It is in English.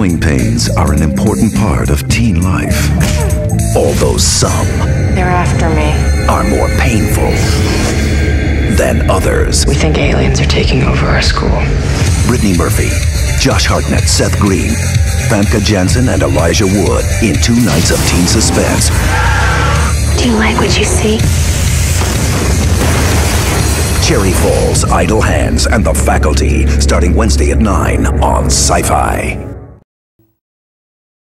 Growing pains are an important part of teen life. Although some They're after me. are more painful than others. We think aliens are taking over our school. Brittany Murphy, Josh Hartnett, Seth Green, Famke Janssen, and Elijah Wood in 2 nights of teen suspense. Do you like what you see? Cherry Falls, Idle Hands, and The Faculty, starting Wednesday at 9 on SyFy.